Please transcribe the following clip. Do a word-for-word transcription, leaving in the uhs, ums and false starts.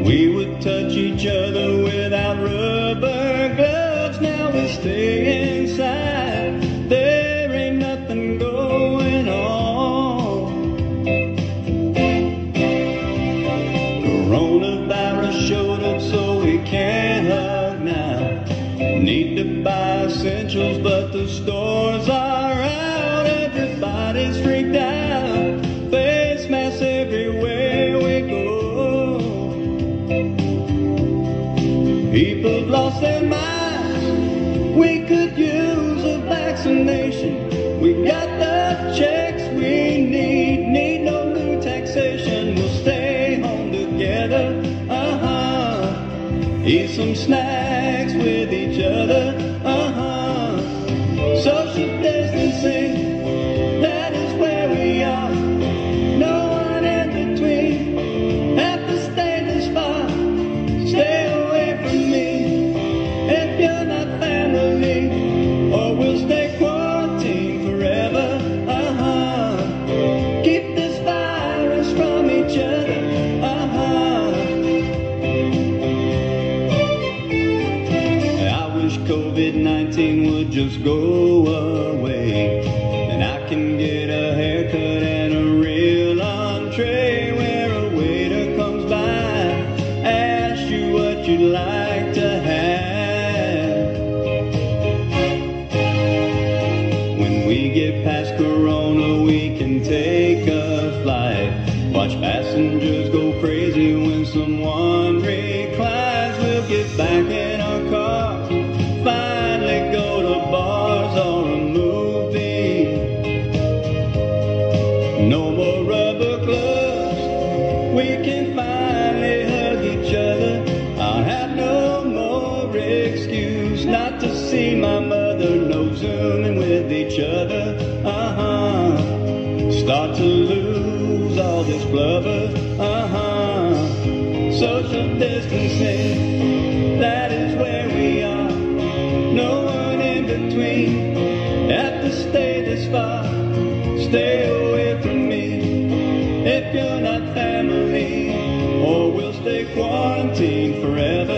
We would touch each other without rubber gloves. Now we stay inside. There ain't nothing going on. Coronavirus showed up, so we can't hug now. Need to buy essentials, but the stores are out. Everybody's freaked out. Face masks everywhere we go. People have lost their minds. We could use a vaccination. We got the checks we need. Need no new taxation. We'll stay home together. Uh-huh. Eat some snacks with each other. Uh-huh. Social distancing, that is where we are. No one in between. Have to stay this far. Stay away from me if you're not family, or we'll stay quarantined forever. Uh-huh. Keep this virus from each other. Uh-huh. I wish COVID nineteen would just go away, and I can get a haircut and a real entree, where a waiter comes by, asks you what you'd like to have. When we get past Corona, we can take a flight. Watch passengers go crazy when someone reclines. We'll get back in our car, finally go to bars or a movie. No more rubber gloves. We can finally hug each other. I'll have no more excuse not to see my mother. No zooming with each other. Uh-huh. Start to lose all this blubber. Uh-huh. Social distancing, that is where we are. No one in between. Have to stay this far. Stay away from me if you're not family, or we'll stay quarantined forever.